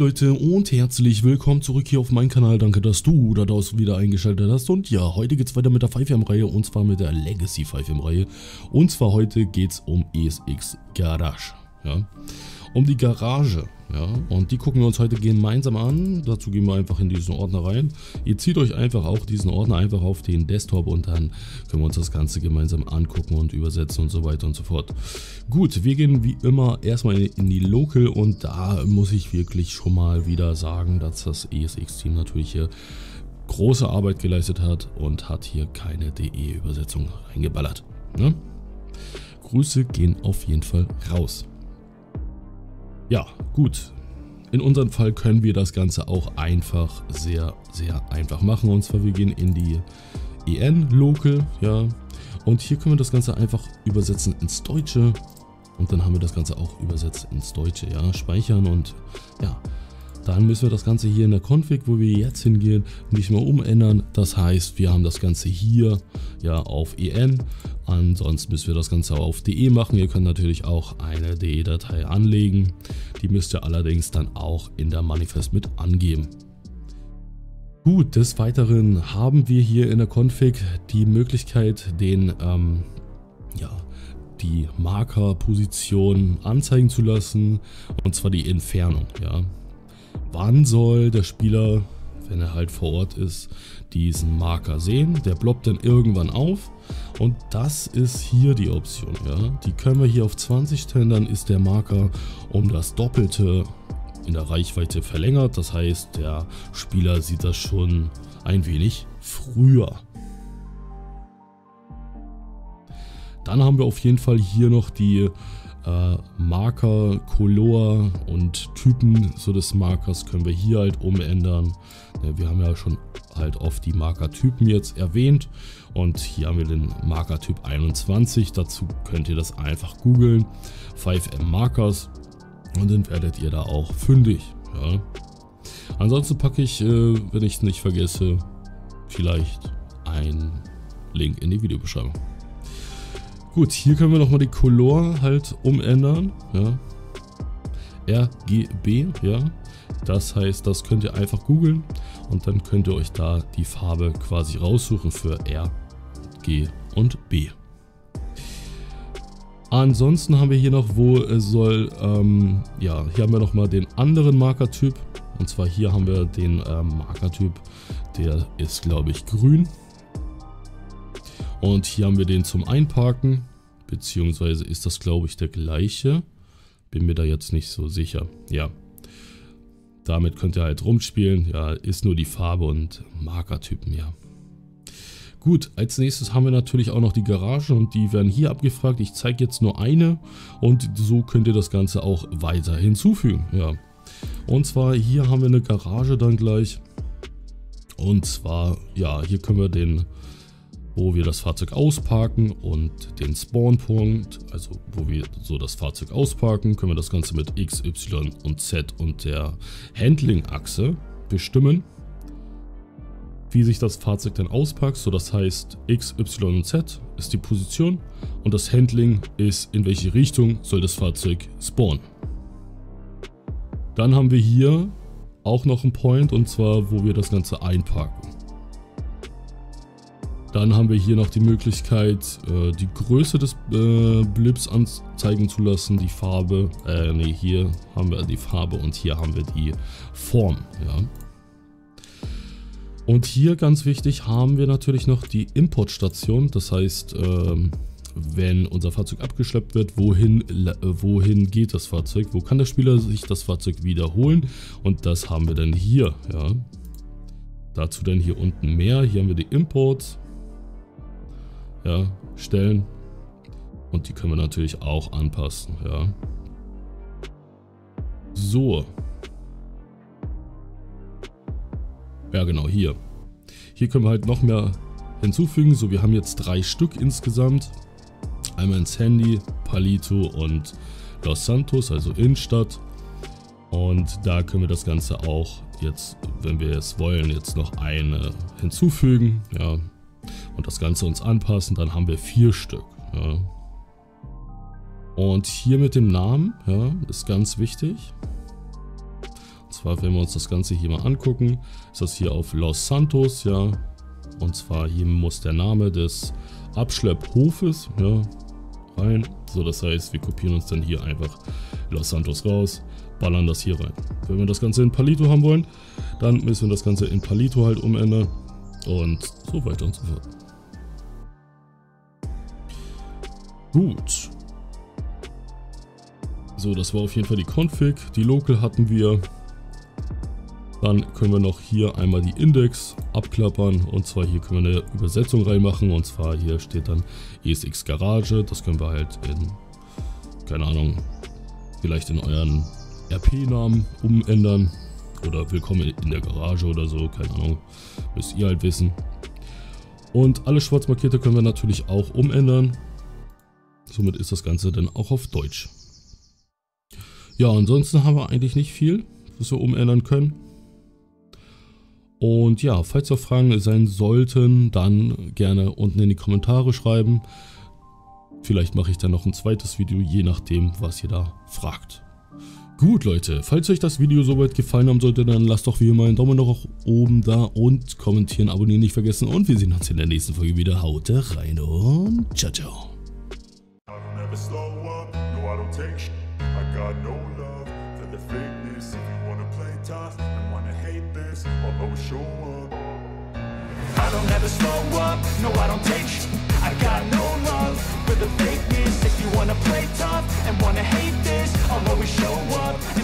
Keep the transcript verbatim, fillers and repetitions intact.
Leute und herzlich willkommen zurück hier auf meinem Kanal. Danke, dass du da draußen wieder eingeschaltet hast. Und ja, heute geht es weiter mit der five M-Reihe und zwar mit der Legacy five M-Reihe. Und zwar heute geht es um E S X Garage. Ja, um die Garage. Ja, und die gucken wir uns heute gemeinsam an. Dazu gehen wir einfach in diesen Ordner rein. Ihr zieht euch einfach auch diesen Ordner einfach auf den Desktop und dann können wir uns das Ganze gemeinsam angucken und übersetzen und so weiter und so fort. Gut, wir gehen wie immer erstmal in die Local und da muss ich wirklich schon mal wieder sagen, dass das E S X-Team natürlich hier große Arbeit geleistet hat und hat hier keine D E-Übersetzung reingeballert. Ne? Grüße gehen auf jeden Fall raus. Ja, gut. In unserem Fall können wir das Ganze auch einfach sehr, sehr einfach machen. Und zwar, wir gehen in die E N-Local, ja. Und hier können wir das Ganze einfach übersetzen ins Deutsche. Und dann haben wir das Ganze auch übersetzt ins Deutsche, ja. Speichern und ja. Dann müssen wir das Ganze hier in der Config, wo wir jetzt hingehen, nicht mehr umändern. Das heißt, wir haben das Ganze hier ja auf E N. Ansonsten müssen wir das Ganze auf D E machen. Ihr könnt natürlich auch eine D E-Datei anlegen. Die müsst ihr allerdings dann auch in der Manifest mit angeben. Gut, des Weiteren haben wir hier in der Config die Möglichkeit, den ähm, ja, die Markerposition anzeigen zu lassen. Und zwar die Entfernung, ja. Wann soll der Spieler, wenn er halt vor Ort ist, diesen Marker sehen? Der ploppt dann irgendwann auf und das ist hier die Option. Ja? Die können wir hier auf zwanzig stellen, dann ist der Marker um das Doppelte in der Reichweite verlängert. Das heißt, der Spieler sieht das schon ein wenig früher. Dann haben wir auf jeden Fall hier noch die Äh, Marker, Color und Typen so des Markers können wir hier halt umändern. Ja, wir haben ja schon halt oft die Markertypen jetzt erwähnt und hier haben wir den Markertyp einundzwanzig. Dazu könnt ihr das einfach googeln, five M Markers, und dann werdet ihr da auch fündig. Ja. Ansonsten packe ich, äh, wenn ich es nicht vergesse, vielleicht einen Link in die Videobeschreibung. Gut, hier können wir nochmal die Color halt umändern, ja. R G B, ja. Das heißt, das könnt ihr einfach googeln und dann könnt ihr euch da die Farbe quasi raussuchen für R, G und B. Ansonsten haben wir hier noch, wo es soll, ähm, ja, hier haben wir nochmal den anderen Markertyp. Und zwar hier haben wir den ähm, Markertyp, der ist, glaube ich, grün. Und hier haben wir den zum Einparken, beziehungsweise ist das, glaube ich, der gleiche. Bin mir da jetzt nicht so sicher. Ja, damit könnt ihr halt rumspielen. Ja, ist nur die Farbe und Markertypen, ja. Gut, als nächstes haben wir natürlich auch noch die Garage und die werden hier abgefragt. Ich zeige jetzt nur eine und so könnt ihr das Ganze auch weiter hinzufügen. Ja, und zwar hier haben wir eine Garage dann gleich. Und zwar, ja, hier können wir den, wo wir das Fahrzeug ausparken und den Spawnpunkt, also wo wir so das Fahrzeug ausparken, können wir das Ganze mit X, Y und Z und der Handling-Achse bestimmen, wie sich das Fahrzeug dann auspackt. So, das heißt, X, Y und Z ist die Position und das Handling ist, in welche Richtung soll das Fahrzeug spawnen. Dann haben wir hier auch noch einen Point, und zwar, wo wir das Ganze einparken. Dann haben wir hier noch die Möglichkeit, äh, die Größe des äh, Blips anzeigen zu lassen, die Farbe, äh, ne, hier haben wir die Farbe und hier haben wir die Form, ja. Und hier ganz wichtig haben wir natürlich noch die Importstation, das heißt, äh, wenn unser Fahrzeug abgeschleppt wird, wohin, äh, wohin geht das Fahrzeug, wo kann der Spieler sich das Fahrzeug wiederholen, und das haben wir dann hier, ja. Dazu dann hier unten mehr, hier haben wir die Imports. Ja, stellen, und die können wir natürlich auch anpassen, ja. So. Ja, genau, hier. Hier können wir halt noch mehr hinzufügen. So, wir haben jetzt drei Stück insgesamt. Einmal ins Handy, Palito und Los Santos, also Innenstadt. Und da können wir das Ganze auch jetzt, wenn wir es wollen, jetzt noch eine hinzufügen, ja. Und das Ganze uns anpassen, dann haben wir vier Stück. Ja. Und hier mit dem Namen, ja, ist ganz wichtig. Und zwar, wenn wir uns das Ganze hier mal angucken, ist das hier auf Los Santos, ja. Und zwar hier muss der Name des Abschlepphofes, ja, rein. So, das heißt, wir kopieren uns dann hier einfach Los Santos raus, ballern das hier rein. Wenn wir das Ganze in Palito haben wollen, dann müssen wir das Ganze in Palito halt umändern und so weiter und so fort. Gut. So, das war auf jeden Fall die Config. Die Local hatten wir. Dann können wir noch hier einmal die Index abklappern. Und zwar hier können wir eine Übersetzung reinmachen. Und zwar hier steht dann E S X Garage. Das können wir halt in, keine Ahnung, vielleicht in euren R P-Namen umändern. Oder Willkommen in der Garage oder so. Keine Ahnung. Müsst ihr halt wissen. Und alle schwarz markierte können wir natürlich auch umändern. Somit ist das Ganze dann auch auf Deutsch. Ja, ansonsten haben wir eigentlich nicht viel, was wir umändern können. Und ja, falls noch Fragen sein sollten, dann gerne unten in die Kommentare schreiben. Vielleicht mache ich dann noch ein zweites Video, je nachdem, was ihr da fragt. Gut, Leute, falls euch das Video soweit gefallen haben sollte, dann lasst doch wie immer einen Daumen nach oben da und kommentieren, abonnieren nicht vergessen. Und wir sehen uns in der nächsten Folge wieder. Haut rein und ciao, ciao. I got no love for the fakeness. If you wanna play tough and wanna hate this, I'll always show up. I don't ever slow up, no I don't take sh I got no love for the fakeness. If you wanna play tough and wanna hate this, I'll always show up.